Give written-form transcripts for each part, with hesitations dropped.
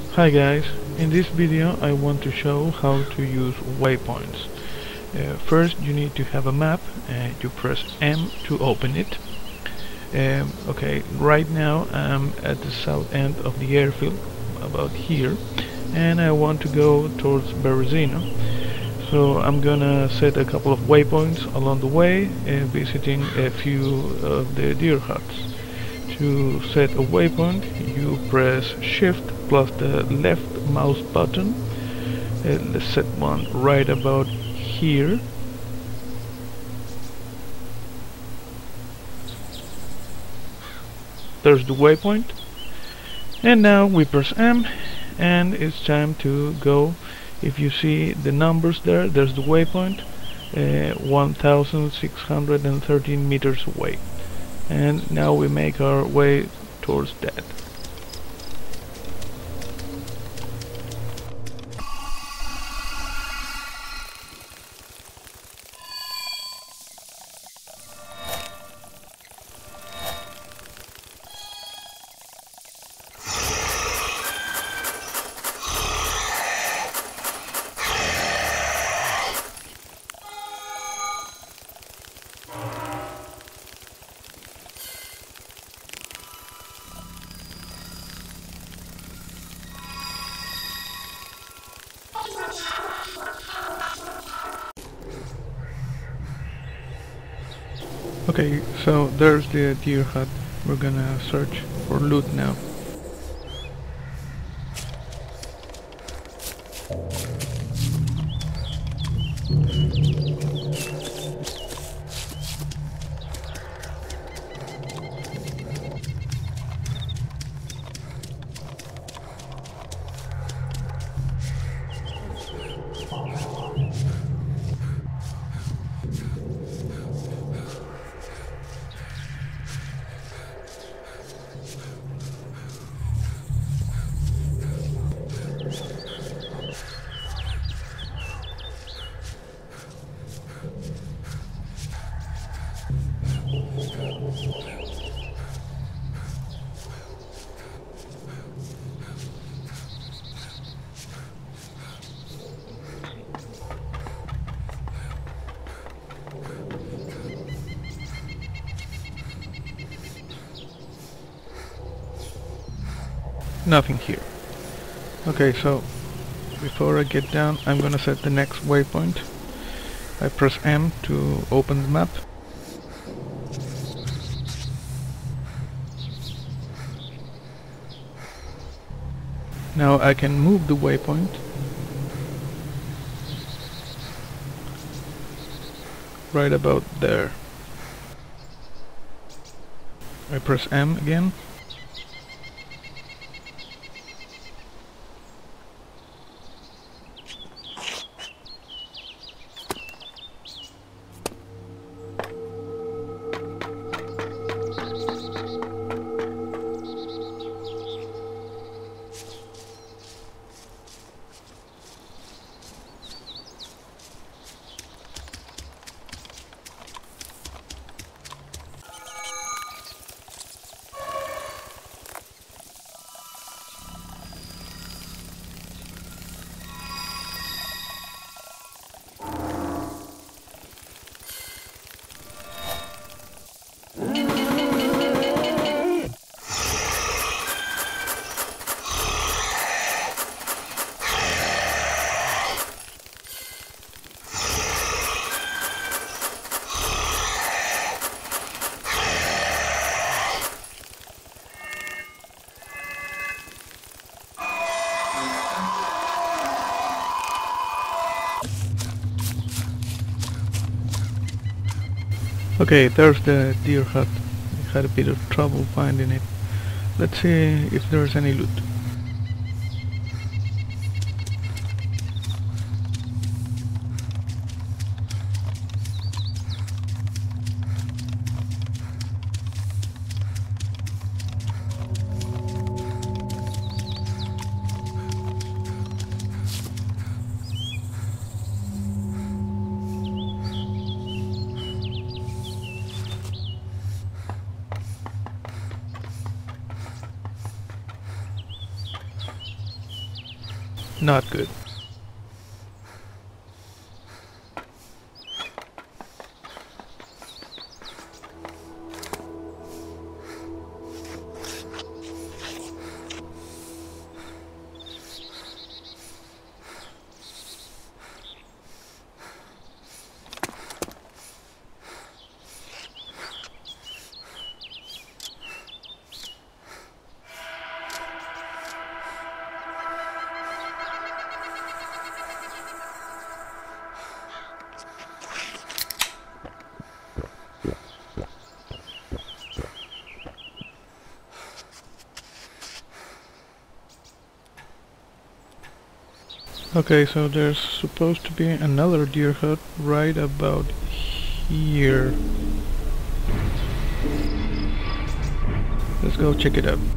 Hi guys, in this video I want to show how to use waypoints. First you need to have a map and you press M to open it. Okay, right now I'm at the south end of the airfield, about here, and I want to go towards Berezino. So I'm gonna set a couple of waypoints along the way, visiting a few of the deer huts. To set a waypoint, you press Shift plus the left mouse button. Let's set one right about here. There's the waypoint. And now we press M and it's time to go. If you see the numbers there's the waypoint, 1613 meters away. And now we make our way towards that. Okay, so there's the deer hut. We're gonna search for loot now. Nothing here. Okay, so before I get down, I'm gonna set the next waypoint. I press M to open the map. Now I can move the waypoint right about there. I press M again. Okay, there's the deer hut. I had a bit of trouble finding it. Let's see if there's any loot. not good. Okay, so there's supposed to be another deer hut right about here. Let's go check it out.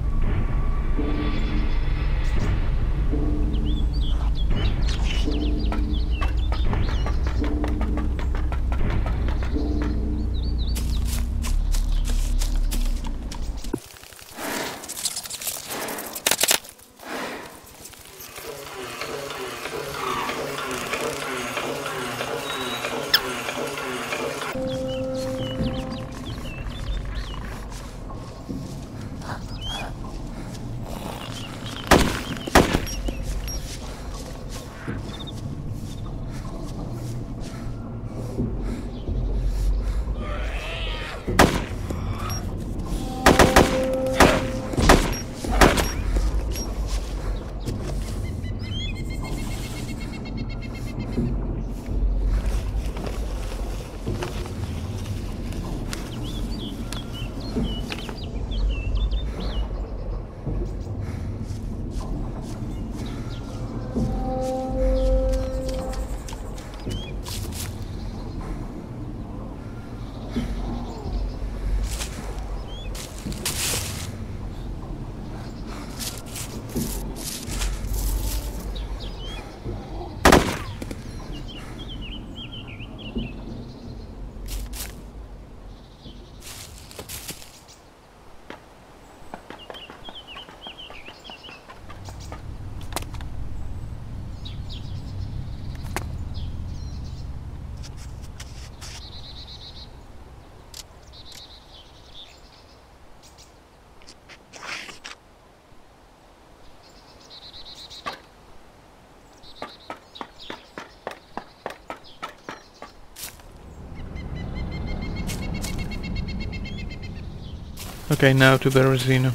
Okay, now to Berezino.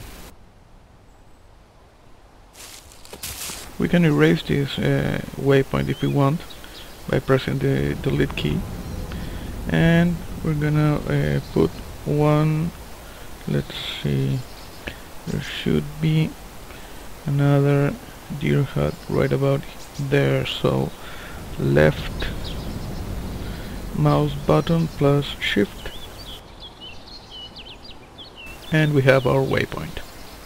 We can erase this waypoint if we want by pressing the delete key, and we're gonna put one. Let's see, there should be another deer hut right about there, so left mouse button plus shift, and we have our waypoint.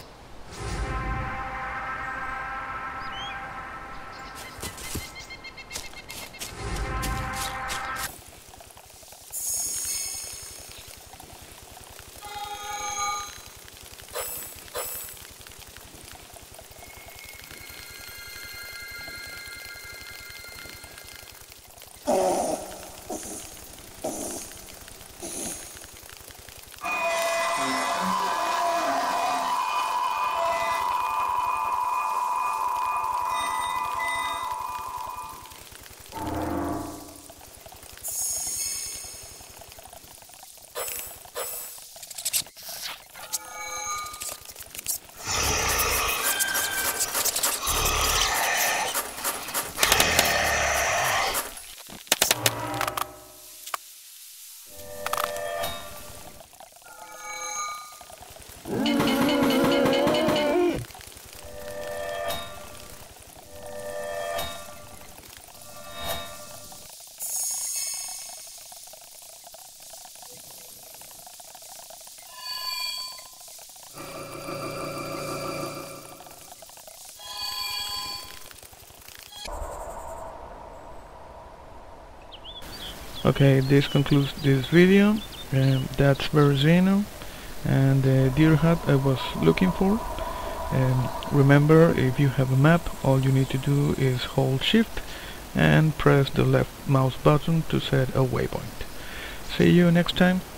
Okay, this concludes this video. That's Berezino and the deer hut I was looking for. Remember, if you have a map, all you need to do is hold shift and press the left mouse button to set a waypoint. See you next time.